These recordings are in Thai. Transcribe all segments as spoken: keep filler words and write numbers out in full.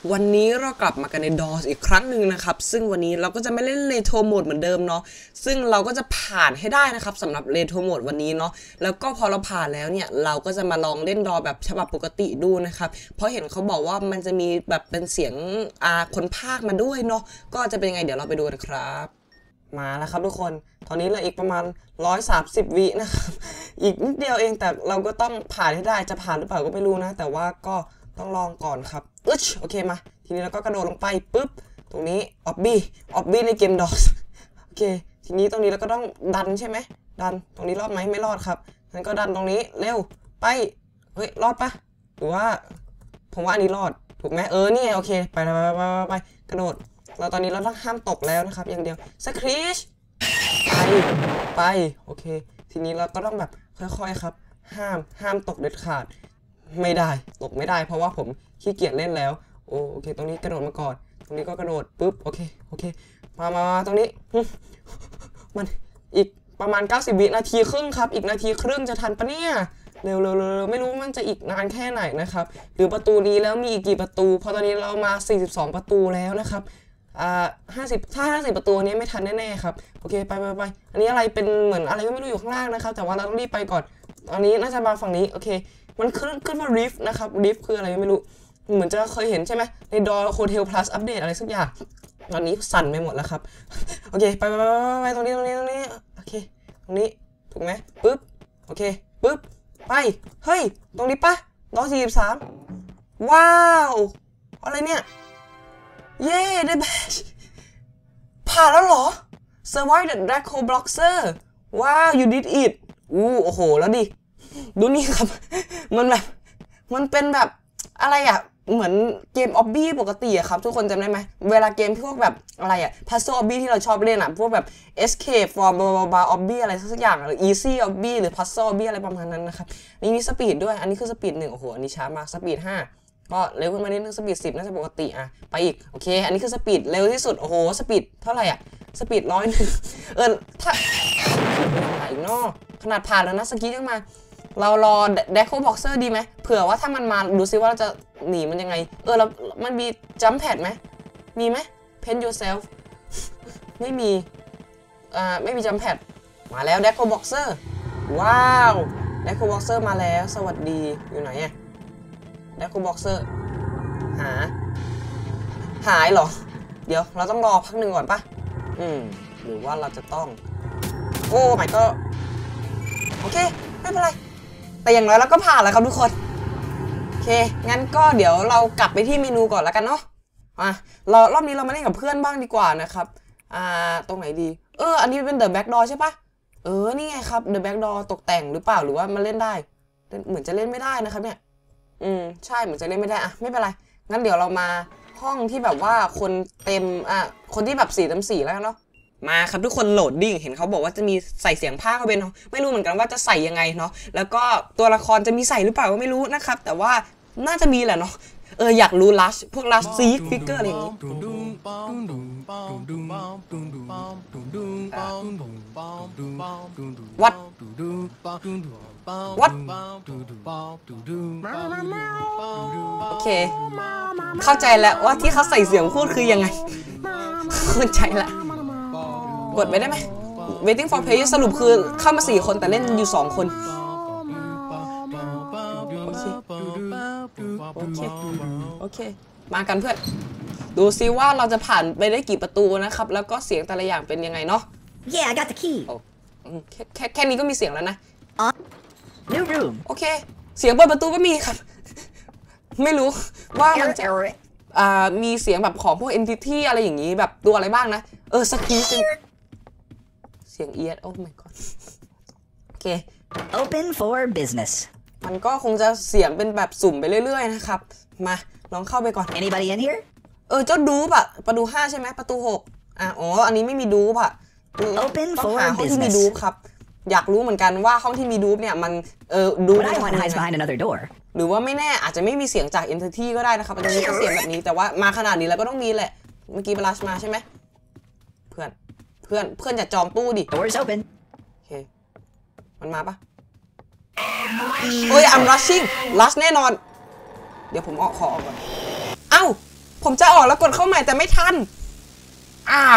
วันนี้เรากลับมากันใน ดอส อีกครั้งหนึ่งนะครับซึ่งวันนี้เราก็จะไม่เล่นเรโทรโหมดเหมือนเดิมเนาะซึ่งเราก็จะผ่านให้ได้นะครับสำหรับเรโทรโหมดวันนี้เนาะแล้วก็พอเราผ่านแล้วเนี่ยเราก็จะมาลองเล่นดอแบบฉบับปกติดูนะครับเพราะเห็นเขาบอกว่ามันจะมีแบบเป็นเสียงอาคนพากย์มาด้วยเนาะก็จะเป็นยังไงเดี๋ยวเราไปดูนะครับมาแล้วครับทุกคนตอนนี้เหลืออีกประมาณหนึ่งร้อยสามสิบวินะครับอีกนิดเดียวเองแต่เราก็ต้องผ่านให้ได้จะผ่านหรือเปล่าก็ไม่รู้นะแต่ว่าก็ต้องลองก่อนครับอึ๊ชโอเคมาทีนี้เราก็กระโดดลงไปปุ๊บตรงนี้ออบบี้ออบบี้ในเกม ดอส โอเคทีนี้ตรงนี้เราก็ต้องดันใช่ไหมดันตรงนี้รอดไหมไม่รอดครับงั้นก็ดันตรงนี้เร็วไปเฮ้ยรอดปะหรือว่าผมว่าอันนี้รอดถูกไหมเออนี่โอเคไปไปไปไปไปกระโดดเราตอนนี้เราต้องห้ามตกแล้วนะครับอย่างเดียวสครีชไปไปโอเคทีนี้เราก็ต้องแบบค่อยๆครับห้ามห้ามตกเด็ดขาดไม่ได้ตกไม่ได้เพราะว่าผมขี้เกียจเล่นแล้วโอโอเคตรงนี้กระโดดมาก่อนตรงนี้ก็กระโดดปุ๊บโอเคโอเคมามามาตรงนี้มันอีกประมาณเก้าสิบวินาทีครึ่งครับอีกนาทีครึ่งจะทันปะเนี่ยเร็วเร็วเร็วไม่รู้มันจะอีกนานแค่ไหนนะครับหรือประตูนี้แล้วมีอีกกี่ประตูเพราะตอนนี้เรามาสี่สิบสองประตูแล้วนะครับอ่าห้าสิบถ้าห้าสิบประตูนี้ไม่ทันแน่ๆครับโอเคไปไปไปอันนี้อะไรเป็นเหมือนอะไรก็ไม่รู้อยู่ข้างล่างนะครับแต่ว่าเราต้องรีบไปก่อนตอนนี้น่าจะมาฝั่งนี้โอเคมันขึ้นขึ้นมาริฟนะครับริฟคืออะไรไม่รู้เหมือนจะเคยเห็นใช่ไหมในดอโฮเทลพลัสอัปเดตอะไรสักอย่างตอนนี้สั่นไปหมดแล้วครับโอเคไปไปไปไปตรงนี้ตรงนี้ตรงนี้โอเคตรงนี้ถูกไหมปึ๊บโอเคปึ๊บไปเฮ้ยตรงนี้ปะดอสี่สิบสามว้าวอะไรเนี่ยเย้ได้แบชผ่านแล้วเหรอ Survive the Draco Boxer ว้าว you did it อู้โอ้โหแล้วดิดูนี่ครับมันแบบมันเป็นแบบอะไรอ่ะเหมือนเกมออบบี้ปกติอะครับทุกคนจำได้ไหมเวลาเกมพวกแบบอะไรอ่ะพัซเซิลออบบี้ที่เราชอบเล่นอ่ะพวกแบบ Escape from blah blah blah ออบบี้อะไรสักอย่างหรือ Easy ออบบี้หรือพัซเซิลออบบี้อะไรประมาณนั้นนะครับนี่มีสปีดด้วยอันนี้คือสปีดหนึ่งโอ้โหอันนี้ช้ามากสปีดห้าก็เร็วขึ้นมานิดนึงสปีดสิบน่าจะปกติอ่ะไปอีกโอเคอันนี้คือสปีดเร็วที่สุดโอ้โหสปีดเท่าไหร่อ่ะสปีดร้อยนึงเออถ้าอีกนอกขนาดผ่านแล้วนะสกียังมาเรารอเดคโคบ็อกเซอร์ดีไหมเผื่อว่าถ้ามันมาดูซิว่าเราจะหนีมันยังไงเออแล้วมันมีจัมป์แพดไหมมีไหม Paint yourself ไม่มีอ่าไม่มีจัมป์แพดมาแล้วเดคโคบ็อกเซอร์ว้าวเดคโคบ็อกเซอร์มาแล้วสวัสดีอยู่ไหนอะเดคโคบ็อกเซอร์หาหายเหรอเดี๋ยวเราต้องรอพักหนึ่งก่อนปะอืมหรือว่าเราจะต้องโอ้ไม่ก็โอเคไม่เป็นไรแต่อย่างน้อยเราก็ผ่านแล้วครับทุกคนโอเคงั้นก็เดี๋ยวเรากลับไปที่เมนูก่อนแล้วกันเนาะอ่ะเรารอบนี้เรามาเล่นกับเพื่อนบ้างดีกว่านะครับอ่าตรงไหนดีเอออันนี้เป็นเดอะแบ็กดอร์ใช่ปะเออนี่ไงครับเดอะแบ็กดอร์ตกแต่งหรือเปล่าหรือว่ามันเล่นได้เหมือนจะเล่นไม่ได้นะครับเนี่ยอืมใช่เหมือนจะเล่นไม่ได้อะไม่เป็นไรงั้นเดี๋ยวเรามาห้องที่แบบว่าคนเต็มอ่ะคนที่แบบสี่เต็มสี่แล้วกันเนาะมาครับทุกคนโหลดดิ้งเห็นเขาบอกว่าจะมีใส่เสียงภาคเข้าไปเนาะไม่รู้เหมือนกันว่าจะใส่ยังไงเนาะแล้วก็ตัวละครจะมีใส่หรือเปล่าก็ไม่รู้นะครับแต่ว่าน่าจะมีแหละเนาะเอออยากรู้ลัชพวกลัชซีฟิกเกอร์อะไรอย่างงี้วัดวัดโอเคเข้าใจแล้วว่าที่เขาใส่เสียงพูดคือยังไงเข้าใจละกดไปได้ไหม waiting for player สรุปคือเข้ามาสี่คนแต่เล่นอยู่สองคนโอเคโอเคโอเคมากันเพื่อนดูซิว่าเราจะผ่านไปได้กี่ประตูนะครับแล้วก็เสียงแต่ละอย่างเป็นยังไงเนาะ Yeah I got the key แค่แค่แค่นี้ก็มีเสียงแล้วนะ New room โอเคเสียงเปิดประตูก็มีครับไม่รู้ว่ามันจะอ่ามีเสียงแบบของพวก entity อะไรอย่างนี้แบบตัวอะไรบ้างนะเออสักทีเสียงเอียดโอ้ my god โอเค Open for business มันก็คงจะเสียงเป็นแบบสุ่มไปเรื่อยๆนะครับมาลองเข้าไปก่อน Anybody in here เออเจ้าดูปอะประตูห้าใช่ไหมประตูหกอ่ะอ๋ออันนี้ไม่มีดูปอะต้องหาห้องที่มีดูปครับอยากรู้เหมือนกันว่าห้องที่มีดูปเนี่ยมันเออดูปหรือว่าไม่แน่อาจจะไม่มีเสียงจาก entity ก็ได้นะครับอาจจะมีเสียงแบบนี้แต่ว่ามาขนาดนี้แล้วก็ต้องมีแหละเมื่อกี้บลัชมาใช่ไหมเพื่อนเพื่อนเพื่อนจะจองตู้ดิ Doors open โอเคมันมาปะเฮ้ย I'm rushing rush แน่นอนเดี๋ยวผมออกขอออกก่อนเอ้าผมจะออกแล้วกดเข้าใหม่แต่ไม่ทันอ่า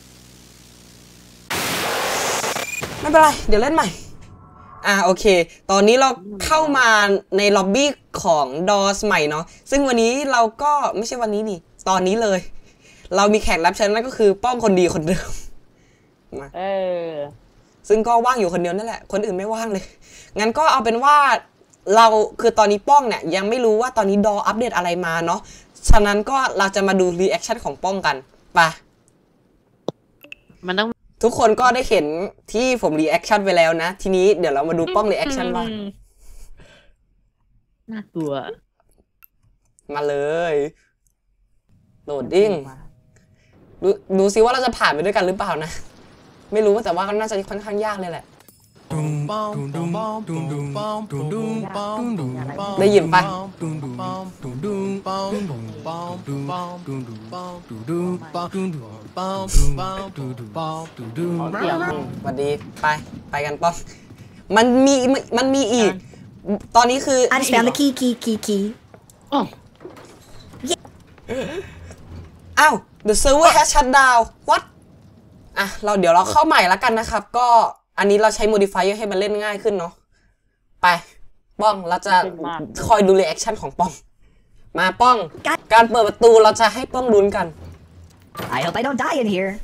ไม่เป็นไรเดี๋ยวเล่นใหม่อ่าโอเคตอนนี้เราเข้ามาในล็อบบี้ของดอสใหม่เนาะซึ่งวันนี้เราก็ไม่ใช่วันนี้นี่ตอนนี้เลยเรามีแขกรับเชิญนั่นก็คือป้องคนดีคนเดิมมาเออซึ่งก็ว่างอยู่คนเดียวนั่นแหละคนอื่นไม่ว่างเลยงั้นก็เอาเป็นว่าเราคือตอนนี้ป้องเนี่ยยังไม่รู้ว่าตอนนี้ดออัปเดตอะไรมาเนาะฉะนั้นก็เราจะมาดูรีแอคชั่นของป้องกันไปมันต้องทุกคนก็ได้เห็นที่ผมรีแอคชั่นไปแล้วนะทีนี้เดี๋ยวเรามาดูป้องรีแอคชั่นบ้างน่ากลัวมาเลยโหลดดิ้งดูดูซิว่าเราจะผ่านไปด้วยกันหรือเปล่านะไม่รู้แต่ว่าก็น่าจะค่อนข้างยากเลยแหละได้ยินปะสวัสดีไปไปกันป้องมันมีมันมีอีกตอนนี้คือ I just found the key, key, key, key. อ้าว the server has shut down what อ่ะเราเดี๋ยวเราเข้าใหม่แล้วกันนะครับก็อันนี้เราใช้ modifier ให้มันเล่นง่ายขึ้นเนาะไปป้องเราจะคอยดู reaction ของป้องมาป้องการเปิดประตูเราจะให้ป้องลุ้นกัน I hope I don't die in here.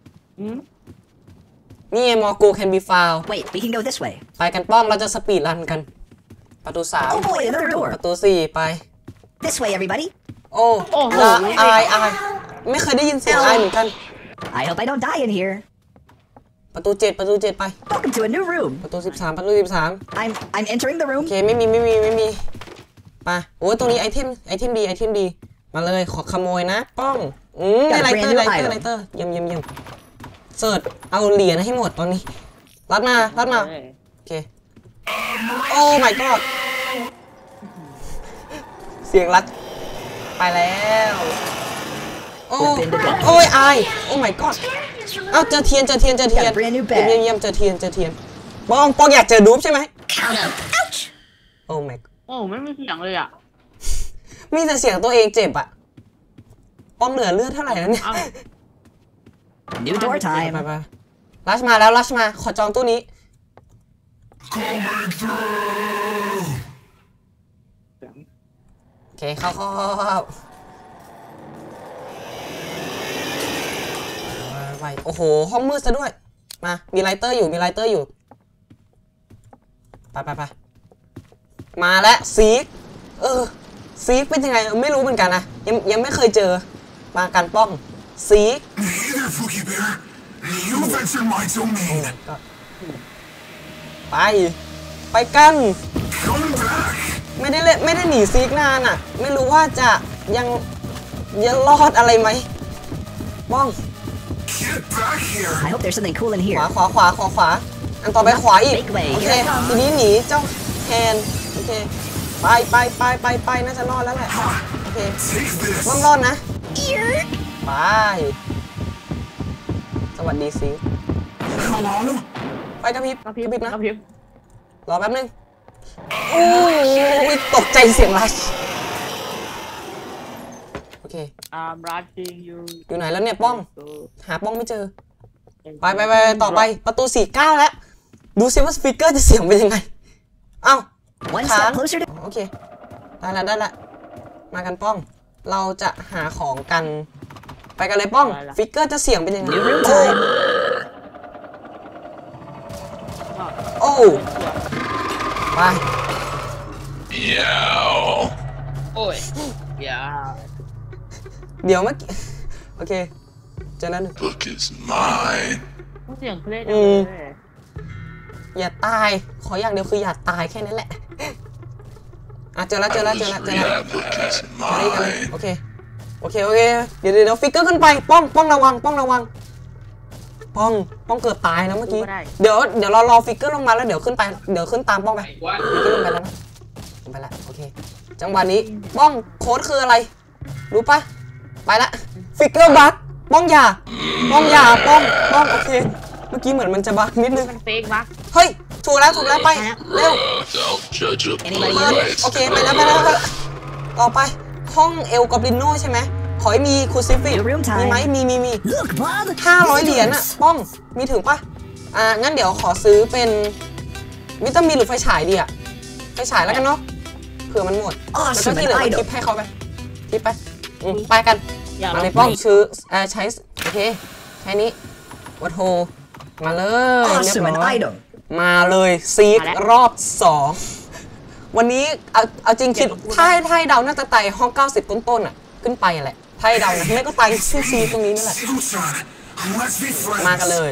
นี่มอกู can be found Wait, we can go this way. ไปกันป้องเราจะสปีดรันกันประตูสาม Oh boy, another door. ประตูสี่ไป This way, everybody. โอ้ละอายอายไม่เคยได้ยินเสียงอายเหมือนกัน I hope I don't die in here. ประตูเจ็ดประตูเจ็ดไป Welcome to a new room. ประตูสิบสามประตูสิบสาม I'm I'm entering the room. โอเคไม่มีไม่มีไม่มีไปโอ้ยตรงนี้ไอเทมไอเทมดีไอเทมดีมาเลยขอขโมยนะป้องอืมไลเตอร์ไลเตอร์ไลเตอร์เยี่ยมเยี่ยมเยี่ยมเสิร์ชเอาเหรียญให้หมดตอนนี้รัดมารัดมาโอเคโอ้ my god เสียงรัดไปแล้วโอ้โอ้ยอายโอ้ my god เอ้าเจอเทียนเจอเทียนเจอเทียนเยี่ยมเยี่ยมเจอเทียนเจอเทียนป้องป้องอยากเจอดูปใช่ไหมโอ้ my god โอ้ไม่มีเสียงเลยอ่ะมีแต่เสียงตัวเองเจ็บอ่ะป้องเหลือเลือดเท่าไหร่แล้วเนี่ย New door time ไปไปลัชมาแล้วลัชมาขอจองตู้นี้โอเคเข้าเข้าเข้าไปโอ้โหห้องมืดซะด้วยมามีไลเตอร์อยู่มีไลเตอร์อยู่ไปไปไปมาแล้วซีกเออซีกเป็นยังไงไม่รู้เหมือนกันนะยังยังไม่เคยเจอมากันป้องซีกไปไปกันไม่ได้เล่นไม่ได้หนีซีกนานอ่ะไม่รู้ว่าจะยังยังรอดอะไรไหมป้อง I hope there's something cool in ข here. วาขวาขวาขวาขวาอันต่อไปขวาอีกโอเคทีนี้หนีเจ้าแทนโอเคไปไปไปไปไปน่าจะรอดแล้วแหละโอเคต้องรอดนะไปสวัสดีซีไปกระพริบกระพริบนะรอแป๊บนึงโอ้ยตกใจเสียงรัชโอเคอยู่ไหนแล้วเนี่ยป้องหาป้องไม่เจอไปไปไปต่อไปประตูสี่เก้าแล้วดูซิว่าสปีกเกอร์จะเสียงเป็นยังไงเอ้าค้างโอเคได้ละได้ละมากันป้องเราจะหาของกันไปกันเลยป้องฟิกเกอร์จะเสียงเป็นยังไงโอ้ไปยาวโอ้ยยาวเดี๋ยวเมื่อกี้โอเคเจอแล้วหนึ่ง Book is mine เสียงเพลงอย่าตายขออย่างเดียวคืออย่าตายแค่นั้นแหละอ่ะเจอแล้วเจอแล้วเจอแล้วเจอแล้วโอเคโอเคโอเคเดี๋ยวเดี๋ยวฟิกเกอร์ขึ้นไปป้องป้องระวังป้องระวังป้องป้องเกือบตายนะเมื่อกี้เดี๋ยวเดี๋ยวเรารอฟิกเกอร์ลงมาแล้วเดี๋ยวขึ้นไปเดี๋ยวขึ้นตามป้องไปฟิกเกอร์ลงไปแล้วนะลงไปแล้วโอเคจังหวะนี้ป้องโค้ดคืออะไรรู้ปะไปละฟิกเกอร์บัคป้องอย่าป้องอย่าป้องป้องโอเคเมื่อกี้เหมือนมันจะบัคนิดนึงเฟกบัคเฮ้ยถูกแล้วถูกแล้วไปเร็วโอเคไปแล้วไปแล้วต่อไปห้องเอลกอบลินโนใช่ไหมขอให้มีคูซิฟิก New room มีไหม time. มีมีมี Look, Bob. ห้าร้อยเหรียญ These อะ doors. ป้องมีถึงปะอ่างั้นเดี๋ยวขอซื้อเป็นวิตามินหรือไฟฉายดีอะไฟฉายแล้วกันเนาะเผื่อมันหมดแล้วก็ Awesome, ที่เหลือ an ก็ idol. ทิปให้เขาไปทิปไปอืมไปกันอยากมาลในองป้องชื่อเอ่อใช้โอเคใช้นี้วัดโทมาเลยเรียบ Awesome, an ร้อย idol. มาเลยซีกรอบสองวันนี้เอาเอาจริงคิดถ้าให้ถ้าให้เดาน่าจะไต่ห้องเก้าสิบต้นๆอ่ะขึ้นไปแหละถ้าให้เดานะไม่ก็ไต่ซีซีตรงนี้นั่นแหละ Susan, let's be friends. มากันเลย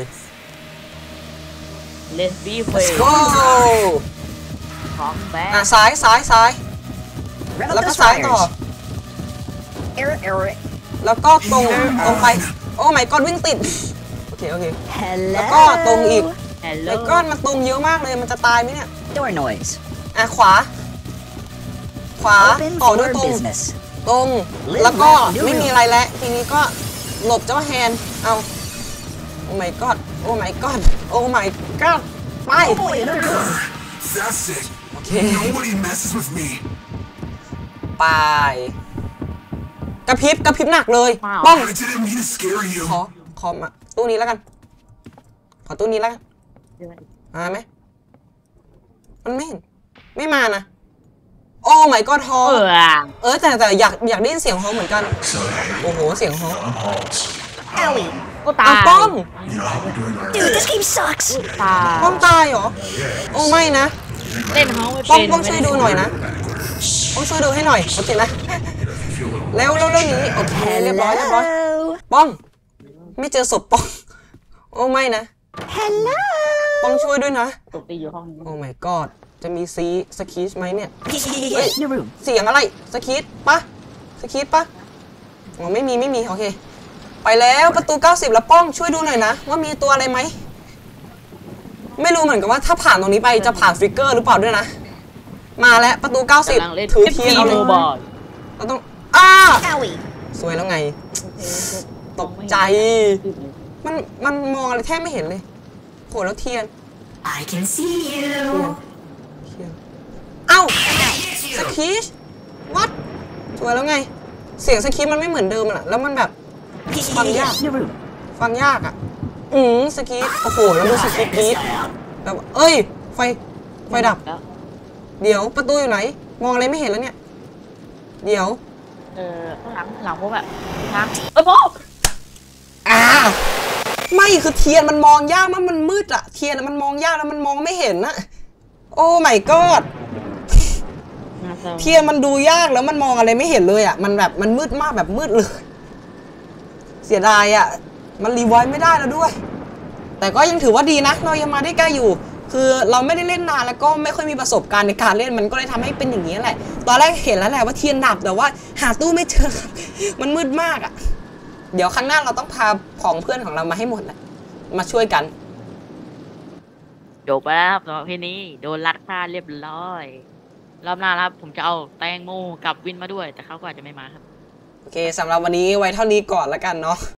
เลสบี้เฟย์ go ของแบ๊อ่ะซ้ายซ้ายซ้าย Rev แล้ว up ก็ those ซ้ายต่อ fires. Error, error. แล้วก็ตรงตรงไปโอ้ไม่กอนวิ่งติดโอเคโอเค Hello. แล้วก็ตรงอีกแฮลโลไอ้ก้อนมันตรงเยอะมากเลยมันจะตายไหมเนี่ย Door noise. อ่ะขวา ขวา Open ต่อด้วย for ตรง business. ตรงแล้วก็ไม่มีอะไรแล้วทีนี้ก็หลบเจ้าแฮนเอาโอ้ my god โอ้ my god โอ้ my god ไป Oh boy, another door. That's it. โอเค Nobody messes with me. ไปกระพริบกระพริบหนักเลยป้อง I didn't mean to scare you. ขอขอมาตู้นี้แล้วกัน ขอตู้นี้แล้วกันมาไหมมันไม่เห็นไม่มานะโอ้ my god ฮอเออเออแต่แต่อยากอยากได้ยินเสียงฮอเหมือนกัน โอ้โหเสียงฮอ I'm Halt. Ellie. ก็ตาเอายป้อง You know how we're doing our Dude, this game sucks. ตายป้องตายเหรอ โอ้ไม่นะเล่นเขาไม่ป้องเป็นป้องช่วยดูหน่อยนะป้องช่วยดูให้หน่อยโอเคนะเร็วเร็วเร็วหนีโอเคเรียบร้อยเรียบร้อย Hello. ป้อง ไม่เจอศพป้อง โอ้ไม่นะ Hello. ป้องช่วยด้วยนะตกตีอยู่ห้องนี้โอ้ my god จะมีซีสคีชไหมเนี่ย New room. เสียงอะไรสคีชปะสคีชปะอ๋อไม่มีไม่มีโอเค ไปแล้วประตูเก้าสิบแล้วป้องช่วยดูหน่อยนะว่ามีตัวอะไรไหมไม่รู้เหมือนกันว่าถ้าผ่านตรงนี้ไปจะผ่านฟลิกเกอร์หรือเปล่าด้วยนะมาแล้วประตูเก้าสิบกำลังเล่นถือเทียนเอาโรเลยบอทเราต้องอ้า Ellie. สวยแล้วไง ตกใจ มันมันมองอะไรแทบไม่เห็นเลยโหแล้วเทียน I can see you. เทียนเอ้าสคีชวัดสวยแล้วไง เสียงสคีชมันไม่เหมือนเดิมอะแล้วมันแบบ ฟังยาก New room. ฟังยากอ่ะ อืมสกีโอ้โห แล้วดูสกีกรีดแบบเอ้ย ไฟ ไฟดับแล้วเดี๋ยวประตูอยู่ไหน มองอะไรไม่เห็นแล้วเนี่ย เดี๋ยวเออข้างหลังหลังพวกแบบทางเอ้ยพ่ออ่า ไม่คือเทียนมันมองยากมากมันมืดอะเทียนอะมันมองยากแล้วมันมองไม่เห็นนะโอ้ my god เทียนมันดูยากแล้วมันมองอะไรไม่เห็นเลยอะมันแบบมันมืดมากแบบมืดเลย เสียดายอะมันรีไวซ์ไม่ได้แล้วด้วย แต่ก็ยังถือว่าดีนะเรายังมาได้ใกล้อยู่ คือเราไม่ได้เล่นนานแล้วก็ไม่ค่อยมีประสบการณ์ในการเล่นมันก็เลยทำให้เป็นอย่างนี้แหละ ตอนแรกเห็นแล้วแหละว่าเทียนดับแต่ว่าหาตู้ไม่เจอครับมันมืดมากอะเดี๋ยวครั้งหน้าเราต้องพาของเพื่อนของเรามาให้หมดแหละมาช่วยกันจบไปแล้วครับสำหรับพี่นี้โดนลัดค่าเรียบร้อย รอบหน้าครับ ผมจะเอาแตงโมกับวินมาด้วย แต่เขาก็อาจจะไม่มาครับโอเคสำหรับวันนี้ไว้เท่านี้ก่อนละกันเนาะ